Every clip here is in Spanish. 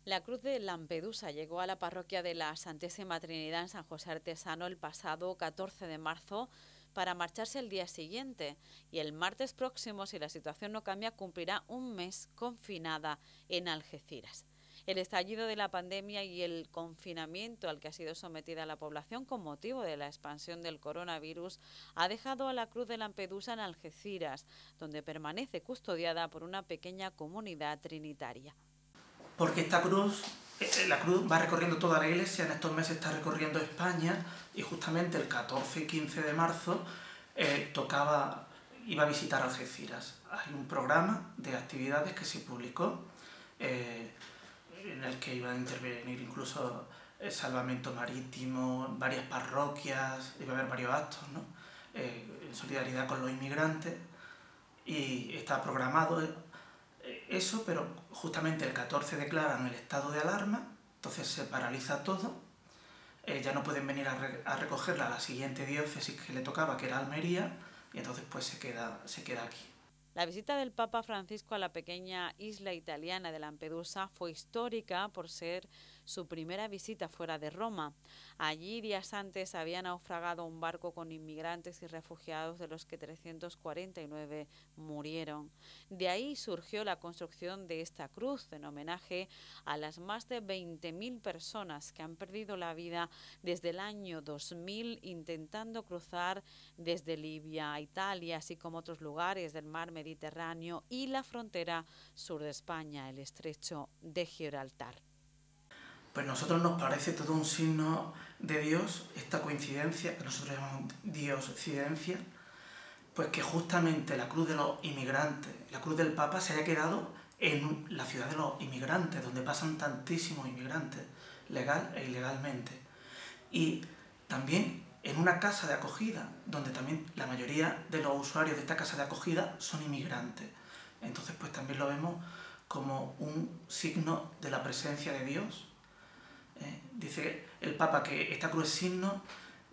La Cruz de Lampedusa llegó a la parroquia de la Santísima Trinidad en San José Artesano el pasado 14 de marzo para marcharse el día siguiente, y el martes próximo, si la situación no cambia, cumplirá un mes confinada en Algeciras. El estallido de la pandemia y el confinamiento al que ha sido sometida la población con motivo de la expansión del coronavirus ha dejado a la Cruz de Lampedusa en Algeciras, donde permanece custodiada por una pequeña comunidad trinitaria. Porque esta cruz, la cruz va recorriendo toda la iglesia, en estos meses está recorriendo España, y justamente el 14 y 15 de marzo iba a visitar Algeciras. Hay un programa de actividades que se publicó, en el que iba a intervenir incluso el salvamento marítimo, varias parroquias, iba a haber varios actos, ¿no? En solidaridad con los inmigrantes, y está programado eso, pero justamente el 14 declaran el estado de alarma, entonces se paraliza todo, ya no pueden venir a recogerla a la siguiente diócesis que le tocaba, que era Almería, y entonces pues se queda aquí. La visita del Papa Francisco a la pequeña isla italiana de Lampedusa fue histórica por ser su primera visita fuera de Roma. Allí, días antes, había naufragado un barco con inmigrantes y refugiados, de los que 349 murieron. De ahí surgió la construcción de esta cruz en homenaje a las más de 20.000 personas que han perdido la vida desde el año 2000 intentando cruzar desde Libia a Italia, así como otros lugares del mar Mediterráneo y la frontera sur de España, el estrecho de Gibraltar. Pues a nosotros nos parece todo un signo de Dios, esta coincidencia, que nosotros llamamos Dioscidencia, pues que justamente la cruz de los inmigrantes, la cruz del Papa, se haya quedado en la ciudad de los inmigrantes, donde pasan tantísimos inmigrantes, legal e ilegalmente. Y también en una casa de acogida, donde también la mayoría de los usuarios de esta casa de acogida son inmigrantes. Entonces pues también lo vemos como un signo de la presencia de Dios. Dice el Papa que esta cruz es signo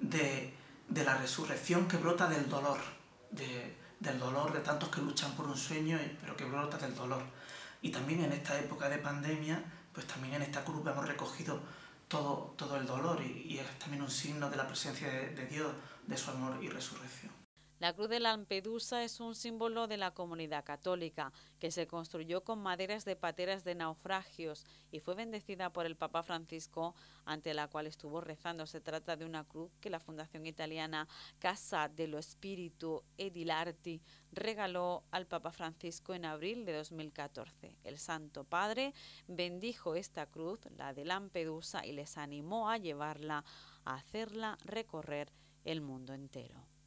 de la resurrección que brota del dolor, del dolor de tantos que luchan por un sueño, pero que brota del dolor. Y también en esta época de pandemia, pues también en esta cruz hemos recogido todo el dolor, y es también un signo de la presencia de Dios, de su amor y resurrección. La Cruz de Lampedusa es un símbolo de la comunidad católica, que se construyó con maderas de pateras de naufragios y fue bendecida por el Papa Francisco, ante la cual estuvo rezando. Se trata de una cruz que la fundación italiana Casa dello Spirito e dell'Arte regaló al Papa Francisco en abril de 2014. El Santo Padre bendijo esta cruz, la de Lampedusa, y les animó a llevarla, a hacerla recorrer el mundo entero.